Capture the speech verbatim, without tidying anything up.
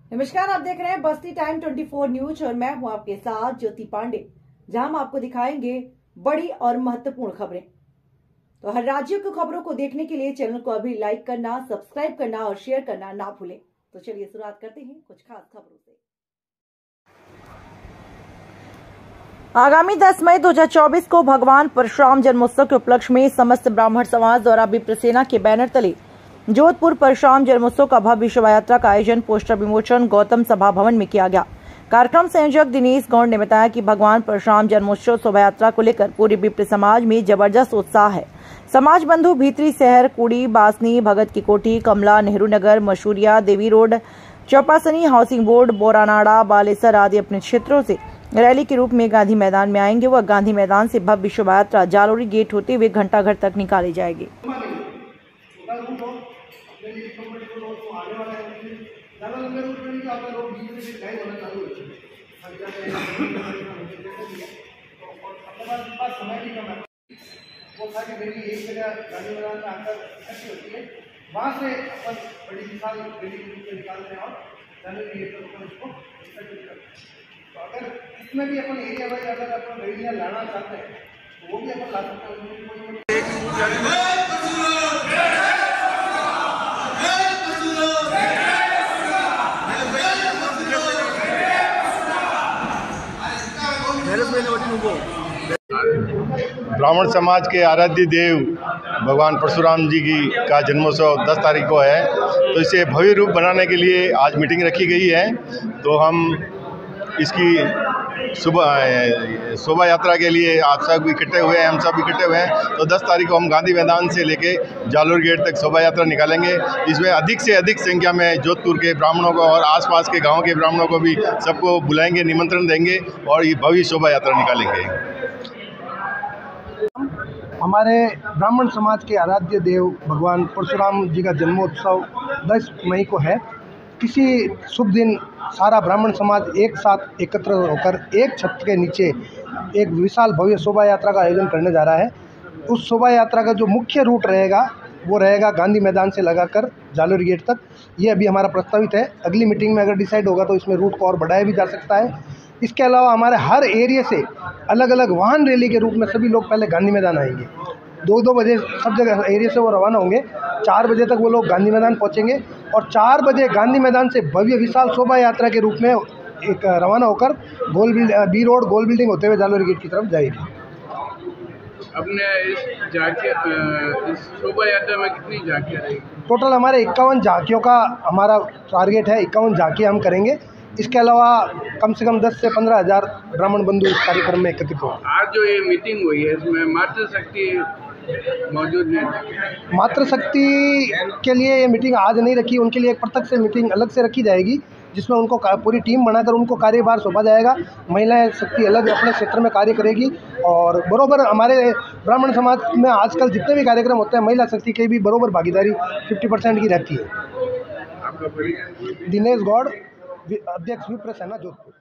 नमस्कार, आप देख रहे हैं बस्ती टाइम चौबीस न्यूज और मैं हूं आपके साथ ज्योति पांडे, जहां हम आपको दिखाएंगे बड़ी और महत्वपूर्ण खबरें। तो हर राज्य की खबरों को देखने के लिए चैनल को अभी लाइक करना, सब्सक्राइब करना और शेयर करना ना भूलें। तो चलिए शुरुआत करते हैं कुछ खास खबरों से। आगामी दस मई दो हजार चौबीस को भगवान परशुराम जन्मोत्सव के उपलक्ष्य में समस्त ब्राह्मण समाज द्वारा विप्र सेना के बैनर तले जोधपुर परशुराम जन्मोत्सव का भव्य शोभा यात्रा का आयोजन पोस्टर विमोचन गौतम सभा भवन में किया गया। कार्यक्रम संयोजक दिनेश गौड़ ने बताया कि भगवान परशुराम जन्मोत्सव शोभा यात्रा को लेकर पूरे विप्र समाज में जबरदस्त उत्साह है। समाज बंधु भीतरी शहर, कुड़ी, Basni, Bhagat ki Kothi, Kamla, Nehru Nagar, Masuria, Devi road, Chopasni, housing board, Boranada, Balesar आदि अपने क्षेत्रों से रैली के रूप में गांधी मैदान में आएंगे। वह गांधी मैदान से भव्य शोभा यात्रा जालोरी गेट होते हुए घंटाघर तक निकाली जाएगी। वो था कि मेरी एक जगह गांधी मैदान में आकर इकट्ठी होती है, वहाँ से अपन बड़ी विशाल रैली के रूप में निकालते हैं और जालोरी गेट पर उसको इकट्ठित करते हैं। तो अगर इसमें भी अपन एरिया वाइज अगर अपन रैलियाँ लाना चाहते हैं तो वो भी अपन ला सकते हैं। ब्राह्मण समाज के आराध्य देव भगवान परशुराम जी की का जन्मोत्सव दस तारीख को है, तो इसे भव्य रूप बनाने के लिए आज मीटिंग रखी गई है। तो हम इसकी सुबह शोभा यात्रा के लिए आप सब इकट्ठे हुए हैं, हम सब इकट्ठे हुए हैं। तो दस तारीख को हम गांधी मैदान से लेके जालोर गेट तक शोभा यात्रा निकालेंगे। इसमें अधिक से अधिक संख्या में जोधपुर के ब्राह्मणों को और आसपास के गाँव के ब्राह्मणों को भी सबको बुलाएंगे, निमंत्रण देंगे और ये भव्य शोभा यात्रा निकालेंगे। हमारे ब्राह्मण समाज के आराध्य देव भगवान परशुराम जी का जन्मोत्सव दस मई को है। किसी शुभ दिन सारा ब्राह्मण समाज एक साथ एकत्र होकर एक छत के नीचे एक विशाल भव्य शोभा यात्रा का आयोजन करने जा रहा है। उस शोभा यात्रा का जो मुख्य रूट रहेगा वो रहेगा गांधी मैदान से लगाकर जालोरी गेट तक। ये अभी हमारा प्रस्तावित है। अगली मीटिंग में अगर डिसाइड होगा तो इसमें रूट को और बढ़ाया भी जा सकता है। इसके अलावा हमारे हर एरिया से अलग अलग वाहन रैली के रूप में सभी लोग पहले गांधी मैदान आएंगे। दो दो बजे सब जगह एरिया से वो रवाना होंगे। चार बजे तक वो लोग गांधी मैदान पहुंचेंगे और चार बजे गांधी मैदान से भव्य विशाल शोभा यात्रा के रूप में एक रवाना होकर गोल बिल्ड बी रोड गोल बिल्डिंग होते हुए जालोरी गेट की तरफ जाएगी। अपने इस झांकियाँ इस शोभा यात्रा में कितनी झांकियाँ रहेगी? टोटल हमारे इक्यावन झांकियों का हमारा टारगेट है। इक्यावन झांकियाँ हम करेंगे। इसके अलावा कम से कम दस से पंद्रह हज़ार ब्राह्मण बंधु इस कार्यक्रम में एकत्रित हो। आज जो ये मीटिंग हुई है इसमें मातृशक्ति मौजूद है। मातृशक्ति के लिए ये मीटिंग आज नहीं रखी, उनके लिए एक पृथक से मीटिंग अलग से रखी जाएगी जिसमें उनको पूरी टीम बनाकर उनको कार्यभार सौंपा जाएगा। महिलाएं शक्ति अलग अपने क्षेत्र में कार्य करेगी और बरोबर हमारे ब्राह्मण समाज में आजकल जितने भी कार्यक्रम होते हैं महिला शक्ति की भी बरोबर भागीदारी पचास परसेंट की रहती है। दिनेश गौड़, अध्यक्ष विप्र सेना जोधपुर।